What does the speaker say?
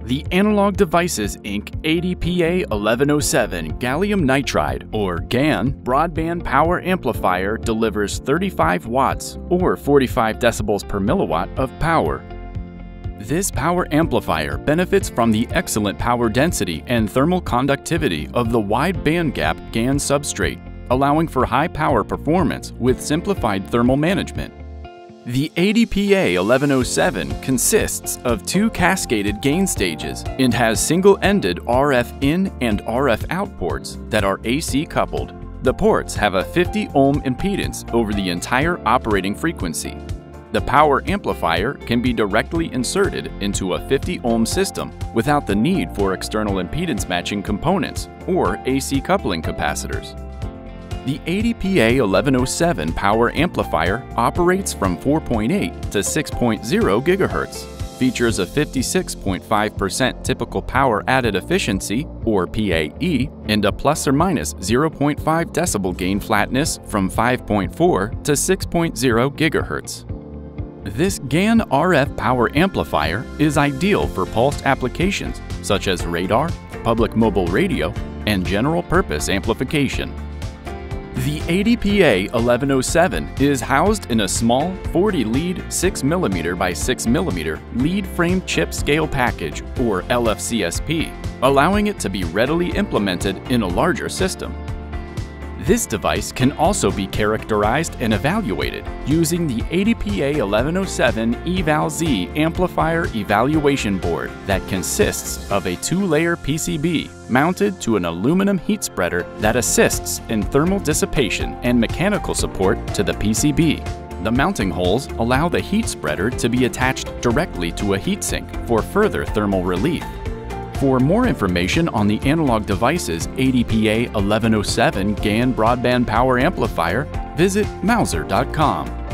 The Analog Devices Inc. ADPA1107 Gallium Nitride, or GaN, Broadband Power Amplifier delivers 35 watts, or 45 decibels per milliwatt of power. This power amplifier benefits from the excellent power density and thermal conductivity of the wide bandgap GaN substrate, allowing for high power performance with simplified thermal management. The ADPA1107 consists of two cascaded gain stages and has single-ended RF in and RF out ports that are AC coupled. The ports have a 50 ohm impedance over the entire operating frequency. The power amplifier can be directly inserted into a 50 ohm system without the need for external impedance matching components or AC coupling capacitors. The ADPA1107 power amplifier operates from 4.8 to 6.0 GHz, features a 56.5% typical power added efficiency, or PAE, and a plus or minus 0.5 decibel gain flatness from 5.4 to 6.0 GHz. This GaN RF power amplifier is ideal for pulsed applications such as radar, public mobile radio, and general-purpose amplification. The ADPA1107 is housed in a small 40-lead 6mm by 6mm lead frame chip scale package, or LFCSP, allowing it to be readily implemented in a larger system. This device can also be characterized and evaluated using the ADPA1107 Eval-Z Amplifier Evaluation Board that consists of a 2-layer PCB mounted to an aluminum heat spreader that assists in thermal dissipation and mechanical support to the PCB. The mounting holes allow the heat spreader to be attached directly to a heatsink for further thermal relief. For more information on the Analog Devices ADPA1107 GaN Broadband Power Amplifier, visit Mouser.com.